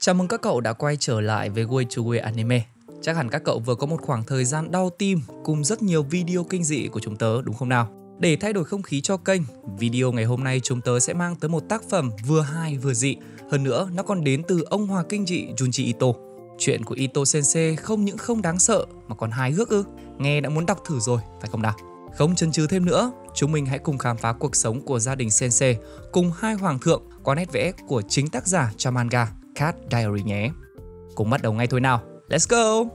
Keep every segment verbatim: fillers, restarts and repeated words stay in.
Chào mừng các cậu đã quay trở lại với Way to Way Anime. Chắc hẳn các cậu vừa có một khoảng thời gian đau tim cùng rất nhiều video kinh dị của chúng tớ đúng không nào? Để thay đổi không khí cho kênh, video ngày hôm nay chúng tớ sẽ mang tới một tác phẩm vừa hay vừa dị. Hơn nữa, nó còn đến từ ông Hòa kinh dị Junji Ito. Chuyện của Ito Sensei không những không đáng sợ mà còn hài hước ư? Nghe đã muốn đọc thử rồi, phải không nào? Không chần chừ thêm nữa, chúng mình hãy cùng khám phá cuộc sống của gia đình Sensei cùng hai hoàng thượng qua nét vẽ của chính tác giả cho manga Cat Diary nhé. Cùng bắt đầu ngay thôi nào. Let's go!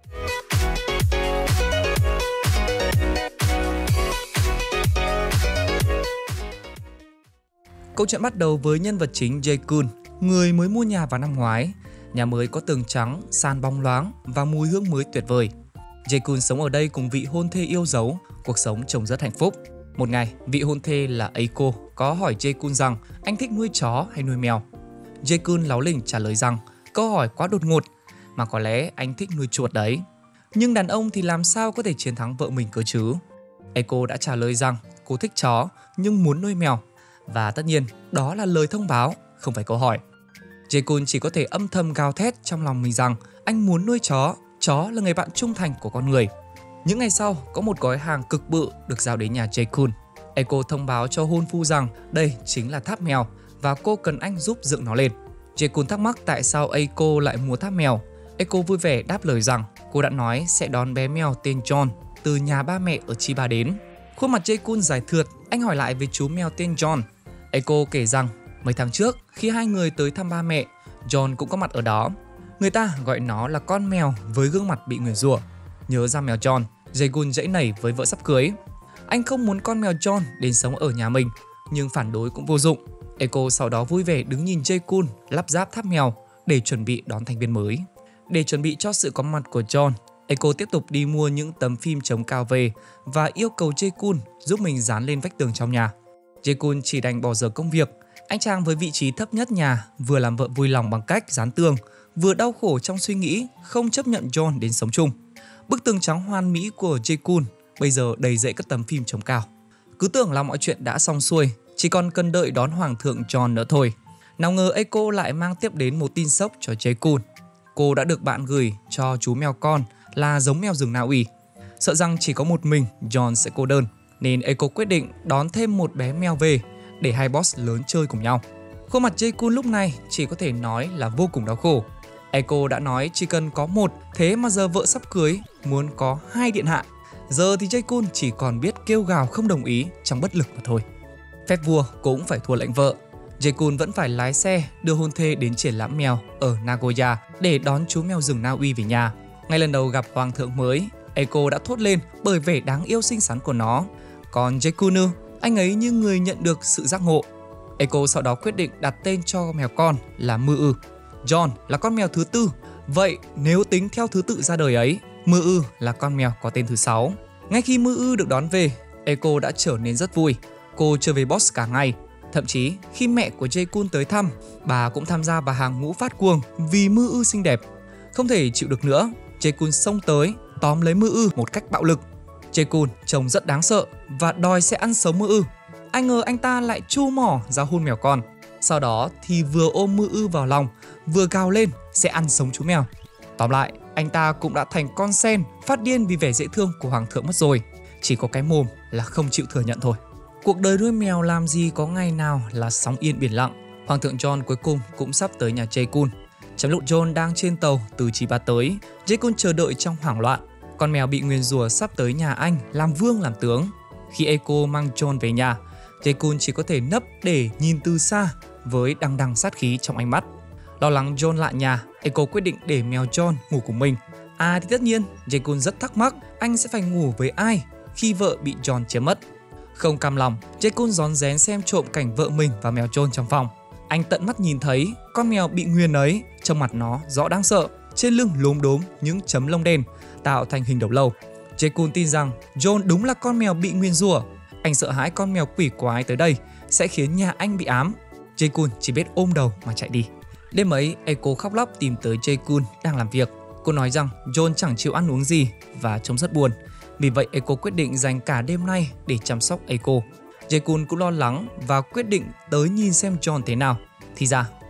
Câu chuyện bắt đầu với nhân vật chính Jae-kun, người mới mua nhà vào năm ngoái. Nhà mới có tường trắng, sàn bóng loáng và mùi hương mới tuyệt vời. Jae-kun sống ở đây cùng vị hôn thê yêu dấu, cuộc sống trông rất hạnh phúc. Một ngày, vị hôn thê là Eiko có hỏi Jae-kun rằng anh thích nuôi chó hay nuôi mèo. Jae-kun láu lỉnh trả lời rằng câu hỏi quá đột ngột, mà có lẽ anh thích nuôi chuột đấy. Nhưng đàn ông thì làm sao có thể chiến thắng vợ mình cơ chứ? Eiko đã trả lời rằng cô thích chó nhưng muốn nuôi mèo. Và tất nhiên, đó là lời thông báo, không phải câu hỏi. Jae-kun chỉ có thể âm thầm gào thét trong lòng mình rằng anh muốn nuôi chó, chó là người bạn trung thành của con người. Những ngày sau, có một gói hàng cực bự được giao đến nhà Jae-kun. Eiko thông báo cho hôn phu rằng đây chính là tháp mèo và cô cần anh giúp dựng nó lên. Jae-kun thắc mắc tại sao Eiko lại mua tháp mèo. Eiko vui vẻ đáp lời rằng cô đã nói sẽ đón bé mèo tên John từ nhà ba mẹ ở Chiba đến. Khuôn mặt Jae-kun dài thượt, anh hỏi lại về chú mèo tên John. Eiko kể rằng mấy tháng trước khi hai người tới thăm ba mẹ, John cũng có mặt ở đó. Người ta gọi nó là con mèo với gương mặt bị nguyền rủa. Nhớ ra mèo John, Jae-kun giãy nảy với vợ sắp cưới. Anh không muốn con mèo John đến sống ở nhà mình, nhưng phản đối cũng vô dụng. Eiko sau đó vui vẻ đứng nhìn Jae-kun lắp ráp tháp mèo để chuẩn bị đón thành viên mới. Để chuẩn bị cho sự có mặt của John, Eiko tiếp tục đi mua những tấm phim chống cao về và yêu cầu Jae-kun giúp mình dán lên vách tường trong nhà. Jae-kun chỉ đành bỏ dở công việc. Anh chàng với vị trí thấp nhất nhà vừa làm vợ vui lòng bằng cách dán tường, vừa đau khổ trong suy nghĩ không chấp nhận John đến sống chung. Bức tường trắng hoàn mỹ của Jae-kun bây giờ đầy rẫy các tấm phim chống cao. Cứ tưởng là mọi chuyện đã xong xuôi, chỉ còn cần đợi đón hoàng thượng John nữa thôi. Nào ngờ Eiko lại mang tiếp đến một tin sốc cho Jae-kun. Cô đã được bạn gửi cho chú mèo con là giống mèo rừng Na Uy. Sợ rằng chỉ có một mình John sẽ cô đơn, nên Eiko quyết định đón thêm một bé mèo về để hai boss lớn chơi cùng nhau. Khuôn mặt Jae-kun lúc này chỉ có thể nói là vô cùng đau khổ. Eiko đã nói chỉ cần có một, thế mà giờ vợ sắp cưới muốn có hai điện hạ. Giờ thì Jae-kun chỉ còn biết kêu gào không đồng ý trong bất lực mà thôi. Phép vua cũng phải thua lệnh vợ. Jae-kun vẫn phải lái xe đưa hôn thê đến triển lãm mèo ở Nagoya để đón chú mèo rừng Na Uy về nhà. Ngay lần đầu gặp hoàng thượng mới, Eiko đã thốt lên bởi vẻ đáng yêu xinh xắn của nó. Còn Jae-kun ư, anh ấy như người nhận được sự giác ngộ. Eiko sau đó quyết định đặt tên cho mèo con là Mư Ư. John là con mèo thứ tư. Vậy nếu tính theo thứ tự ra đời ấy, Mư Ư là con mèo có tên thứ sáu. Ngay khi Mư Ư được đón về, Eiko đã trở nên rất vui. Cô trở về boss cả ngày. Thậm chí khi mẹ của Jae-kun tới thăm, bà cũng tham gia vào hàng ngũ phát cuồng vì Mư Ư xinh đẹp. Không thể chịu được nữa, Jae-kun xông tới tóm lấy Mư Ư một cách bạo lực. Jae-kun trông rất đáng sợ và đòi sẽ ăn sống Mư Ư. Ai ngờ anh ta lại chu mỏ ra hôn mèo con. Sau đó thì vừa ôm Mư Ư vào lòng, vừa gào lên sẽ ăn sống chú mèo. Tóm lại, anh ta cũng đã thành con sen phát điên vì vẻ dễ thương của hoàng thượng mất rồi. Chỉ có cái mồm là không chịu thừa nhận thôi. Cuộc đời nuôi mèo làm gì có ngày nào là sóng yên biển lặng. Hoàng thượng John cuối cùng cũng sắp tới nhà Jae-kun. Trong lúc John đang trên tàu từ Chiba tới, Jae-kun chờ đợi trong hoảng loạn. Con mèo bị nguyền rủa sắp tới nhà anh làm vương làm tướng. Khi Eiko mang John về nhà, Jae-kun chỉ có thể nấp để nhìn từ xa với đằng đằng sát khí trong ánh mắt. Lo lắng John lại nhà, Eiko quyết định để mèo John ngủ cùng mình. À thì tất nhiên, Jae-kun rất thắc mắc anh sẽ phải ngủ với ai khi vợ bị John chiếm mất. Không cam lòng, Jae-kun rón rén xem trộm cảnh vợ mình và mèo John trong phòng. Anh tận mắt nhìn thấy con mèo bị nguyền ấy, trong mặt nó rõ đáng sợ, trên lưng lốm đốm những chấm lông đen tạo thành hình đầu lâu. Jae-kun tin rằng John đúng là con mèo bị nguyền rủa. Anh sợ hãi con mèo quỷ quái tới đây sẽ khiến nhà anh bị ám. Jae-kun chỉ biết ôm đầu mà chạy đi. Đêm ấy, Eiko khóc lóc tìm tới Jae-kun đang làm việc. Cô nói rằng John chẳng chịu ăn uống gì và trông rất buồn. Vì vậy Eiko quyết định dành cả đêm nay để chăm sóc Eiko. Jae-kun cũng lo lắng và quyết định tới nhìn xem John thế nào. Thì ra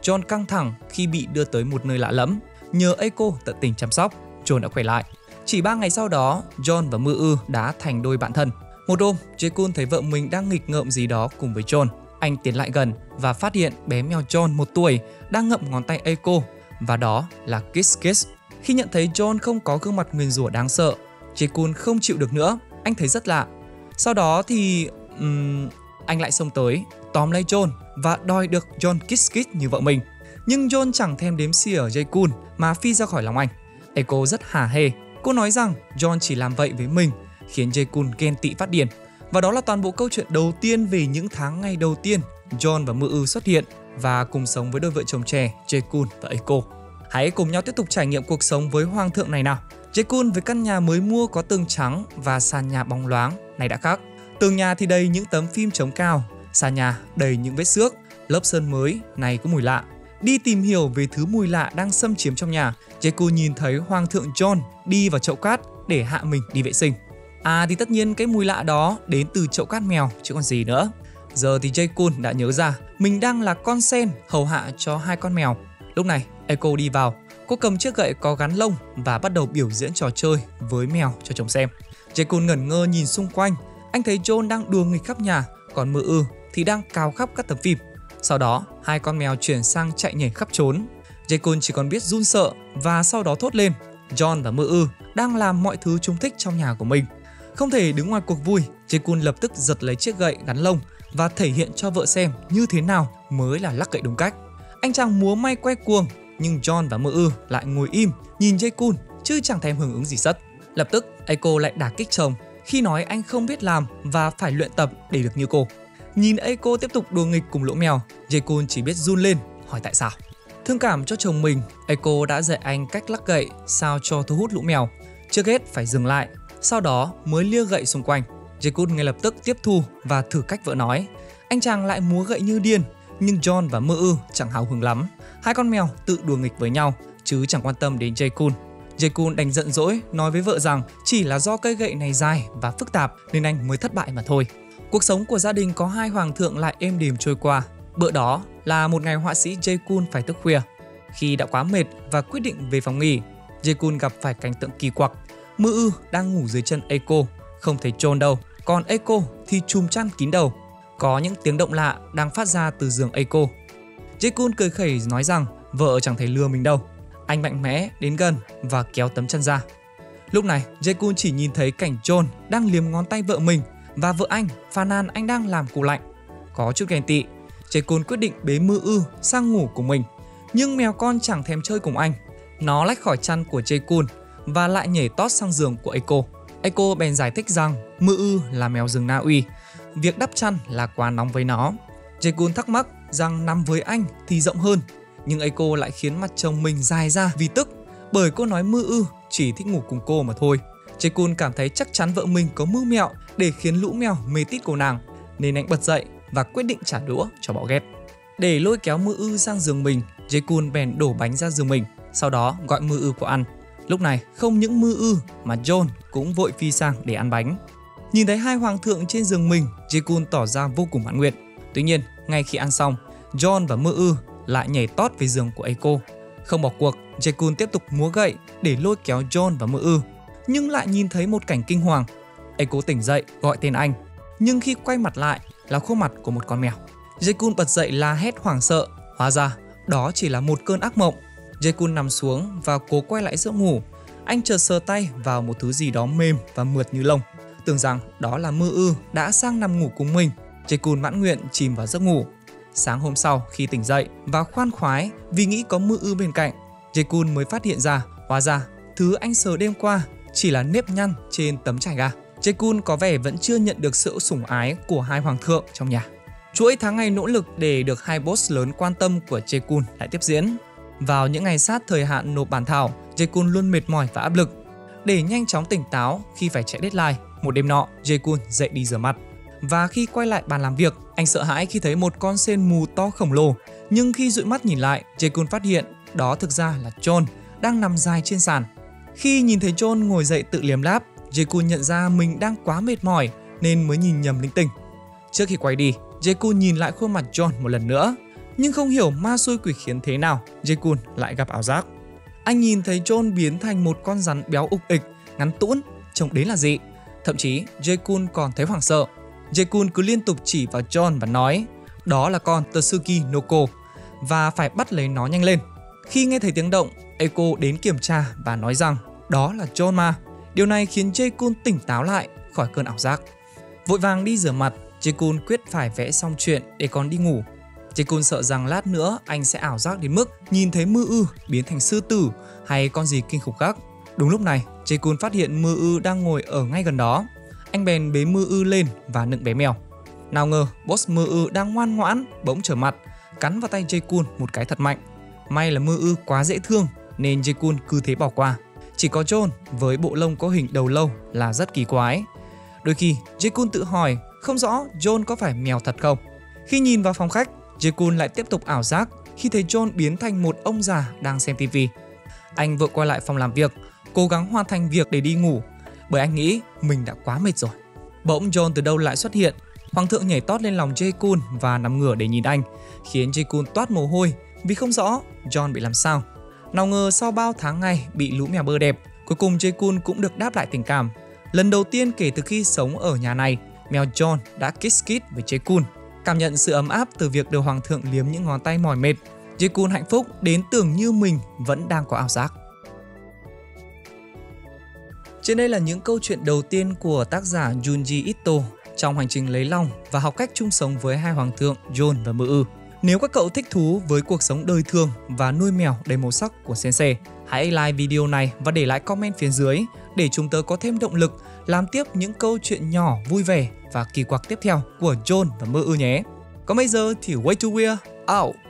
John căng thẳng khi bị đưa tới một nơi lạ lẫm. Nhờ Echo tận tình chăm sóc, John đã khỏe lại. Chỉ ba ngày sau đó, John và Mơ Ư đã thành đôi bạn thân. Một hôm, Jae-kun thấy vợ mình đang nghịch ngợm gì đó cùng với John. Anh tiến lại gần và phát hiện bé mèo John một tuổi đang ngậm ngón tay Echo, và đó là Kiss Kiss. Khi nhận thấy John không có gương mặt nguyền rủa đáng sợ, Jae-kun không chịu được nữa. Anh thấy rất lạ. Sau đó thì um, anh lại xông tới, tóm lấy John và đòi được John kiss kiss như vợ mình. Nhưng John chẳng thèm đếm xỉa Jae-kun mà phi ra khỏi lòng anh. Echo rất hả hê. Cô nói rằng John chỉ làm vậy với mình, khiến Jae-kun ghen tị phát điên. Và đó là toàn bộ câu chuyện đầu tiên về những tháng ngày đầu tiên John và Mơ Ư xuất hiện và cùng sống với đôi vợ chồng trẻ Jae-kun và Echo. Hãy cùng nhau tiếp tục trải nghiệm cuộc sống với hoàng thượng này nào. Jae-kun với căn nhà mới mua có tường trắng và sàn nhà bóng loáng này đã khác. Tường nhà thì đầy những tấm phim chống cao, sàn nhà đầy những vết xước, lớp sơn mới này có mùi lạ. Đi tìm hiểu về thứ mùi lạ đang xâm chiếm trong nhà, Jae-kun nhìn thấy hoàng thượng John đi vào chậu cát để hạ mình đi vệ sinh. À thì tất nhiên cái mùi lạ đó đến từ chậu cát mèo chứ còn gì nữa. Giờ thì Jae-kun đã nhớ ra mình đang là con sen hầu hạ cho hai con mèo. Lúc này Echo đi vào, cô cầm chiếc gậy có gắn lông và bắt đầu biểu diễn trò chơi với mèo cho chồng xem. Jae-kun ngẩn ngơ nhìn xung quanh, anh thấy John đang đùa nghịch khắp nhà, còn Mơ Ư thì đang cào khắp các tấm phim. Sau đó hai con mèo chuyển sang chạy nhảy khắp trốn. Jae-kun chỉ còn biết run sợ và sau đó thốt lên John và Mơ Ư đang làm mọi thứ chúng thích trong nhà của mình. Không thể đứng ngoài cuộc vui, Jae-kun lập tức giật lấy chiếc gậy gắn lông và thể hiện cho vợ xem như thế nào mới là lắc gậy đúng cách. Anh chàng múa may quay cuồng, nhưng John và Mơ Ư lại ngồi im nhìn Jae-kun chứ chẳng thèm hưởng ứng gì sất. Lập tức Echo lại đả kích chồng khi nói anh không biết làm và phải luyện tập để được như cô. Nhìn Echo tiếp tục đùa nghịch cùng lũ mèo, Jae-kun chỉ biết run lên hỏi tại sao. Thương cảm cho chồng mình, Echo đã dạy anh cách lắc gậy sao cho thu hút lũ mèo. Trước hết phải dừng lại, sau đó mới lia gậy xung quanh. Jae-kun ngay lập tức tiếp thu và thử cách vợ nói. Anh chàng lại múa gậy như điên, nhưng John và Mơ Ư chẳng hào hứng lắm. Hai con mèo tự đùa nghịch với nhau chứ chẳng quan tâm đến Jae-kun. Jae-kun đành giận dỗi nói với vợ rằng chỉ là do cây gậy này dài và phức tạp nên anh mới thất bại mà thôi. Cuộc sống của gia đình có hai hoàng thượng lại êm đềm trôi qua. Bữa đó là một ngày họa sĩ Jae-kun phải thức khuya. Khi đã quá mệt và quyết định về phòng nghỉ, Jae-kun gặp phải cảnh tượng kỳ quặc. Mơ Ư đang ngủ dưới chân Echo, không thấy John đâu, còn Echo thì chùm chăn kín đầu. Có những tiếng động lạ đang phát ra từ giường Echo. Jae-kun cười khẩy nói rằng vợ chẳng thấy lừa mình đâu. Anh mạnh mẽ đến gần và kéo tấm chăn ra. Lúc này Jae-kun chỉ nhìn thấy cảnh John đang liếm ngón tay vợ mình và vợ anh phàn nàn anh đang làm cô lạnh. Có chút ghen tị, Jae-kun quyết định bế Mơ Ư sang ngủ cùng mình. Nhưng mèo con chẳng thèm chơi cùng anh. Nó lách khỏi chăn của Jae-kun và lại nhảy tót sang giường của Echo. Echo bèn giải thích rằng Mơ Ư là mèo rừng Na Uy, việc đắp chăn là quá nóng với nó. Jae-kun thắc mắc rằng nằm với anh thì rộng hơn, nhưng Echo lại khiến mặt chồng mình dài ra vì tức, bởi cô nói Mơ Ư chỉ thích ngủ cùng cô mà thôi. Jae-kun cảm thấy chắc chắn vợ mình có mưu mẹo để khiến lũ mèo mê tít cô nàng, nên anh bật dậy và quyết định trả đũa cho bỏ ghét. Để lôi kéo Mơ Ư sang giường mình, Jae-kun bèn đổ bánh ra giường mình, sau đó gọi Mơ Ư qua ăn. Lúc này không những Mơ Ư mà John cũng vội phi sang để ăn bánh. Nhìn thấy hai hoàng thượng trên giường mình, Jae-kun tỏ ra vô cùng mãn nguyện. Tuy nhiên, ngay khi ăn xong, John và Mơ Ư lại nhảy tót về giường của Echo. Không bỏ cuộc, Jae-kun tiếp tục múa gậy để lôi kéo John và Mơ Ư, nhưng lại nhìn thấy một cảnh kinh hoàng. Echo tỉnh dậy gọi tên anh, nhưng khi quay mặt lại là khuôn mặt của một con mèo. Jae-kun bật dậy la hét hoảng sợ, hóa ra đó chỉ là một cơn ác mộng. Jae-kun nằm xuống và cố quay lại giấc ngủ. Anh chợt sờ tay vào một thứ gì đó mềm và mượt như lông, tưởng rằng đó là Mơ Ư đã sang nằm ngủ cùng mình. Jae-kun mãn nguyện chìm vào giấc ngủ. Sáng hôm sau khi tỉnh dậy và khoan khoái vì nghĩ có Mơ Ư bên cạnh, Jae-kun mới phát hiện ra hóa ra thứ anh sờ đêm qua chỉ là nếp nhăn trên tấm trải ga. Jae-kun có vẻ vẫn chưa nhận được sự sủng ái của hai hoàng thượng trong nhà. Chuỗi tháng ngày nỗ lực để được hai boss lớn quan tâm của Jae-kun lại tiếp diễn. Vào những ngày sát thời hạn nộp bản thảo, Jae-kun luôn mệt mỏi và áp lực. Để nhanh chóng tỉnh táo khi phải chạy deadline, một đêm nọ, Jae-kun dậy đi rửa mặt. Và khi quay lại bàn làm việc, anh sợ hãi khi thấy một con sên mù to khổng lồ. Nhưng khi dụi mắt nhìn lại, Jae-kun phát hiện đó thực ra là John đang nằm dài trên sàn. Khi nhìn thấy John ngồi dậy tự liếm láp, Jae-kun nhận ra mình đang quá mệt mỏi nên mới nhìn nhầm linh tinh. Trước khi quay đi, Jae-kun nhìn lại khuôn mặt John một lần nữa. Nhưng không hiểu ma xui quỷ khiến thế nào, Jae-kun lại gặp ảo giác. Anh nhìn thấy John biến thành một con rắn béo ục ịch, ngắn tũn, trông đến là dị. Thậm chí Jae-kun còn thấy hoảng sợ. Jae-kun cứ liên tục chỉ vào John và nói đó là con Tsuki Noko và phải bắt lấy nó nhanh lên. Khi nghe thấy tiếng động, Echo đến kiểm tra và nói rằng đó là John mà. Điều này khiến Jae-kun tỉnh táo lại khỏi cơn ảo giác. Vội vàng đi rửa mặt, Jae-kun quyết phải vẽ xong chuyện để còn đi ngủ. Jae-kun sợ rằng lát nữa anh sẽ ảo giác đến mức nhìn thấy Mư Ư biến thành sư tử hay con gì kinh khủng khác. Đúng lúc này, Jae-kun phát hiện Mư Ư đang ngồi ở ngay gần đó. Anh bèn bế Mư Ư lên và nựng bé mèo. Nào ngờ boss Mư Ư đang ngoan ngoãn bỗng trở mặt, cắn vào tay Jae-kun một cái thật mạnh. May là Mư Ư quá dễ thương nên Jae-kun cứ thế bỏ qua. Chỉ có John với bộ lông có hình đầu lâu là rất kỳ quái. Đôi khi Jae-kun tự hỏi không rõ John có phải mèo thật không. Khi nhìn vào phòng khách, Jae-kun lại tiếp tục ảo giác khi thấy John biến thành một ông già đang xem tivi. Anh vội quay lại phòng làm việc, cố gắng hoàn thành việc để đi ngủ, bởi anh nghĩ mình đã quá mệt rồi. Bỗng John từ đâu lại xuất hiện. Hoàng thượng nhảy tót lên lòng Jae-kun và nằm ngửa để nhìn anh, khiến Jae-kun toát mồ hôi vì không rõ John bị làm sao. Nào ngờ sau bao tháng ngày bị lũ mèo bơ đẹp, cuối cùng Jae-kun cũng được đáp lại tình cảm. Lần đầu tiên kể từ khi sống ở nhà này, mèo John đã kiss kiss với Jae-kun. Cảm nhận sự ấm áp từ việc được hoàng thượng liếm những ngón tay mỏi mệt, Jae-kun hạnh phúc đến tưởng như mình vẫn đang có ảo giác. Trên đây là những câu chuyện đầu tiên của tác giả Junji Ito trong hành trình lấy lòng và học cách chung sống với hai hoàng thượng John và Mư Ư. Nếu các cậu thích thú với cuộc sống đời thường và nuôi mèo đầy màu sắc của Sensei, hãy like video này và để lại comment phía dưới để chúng tớ có thêm động lực làm tiếp những câu chuyện nhỏ vui vẻ và kỳ quặc tiếp theo của John và Mư Ư nhé. Còn bây giờ thì Way to Weird out!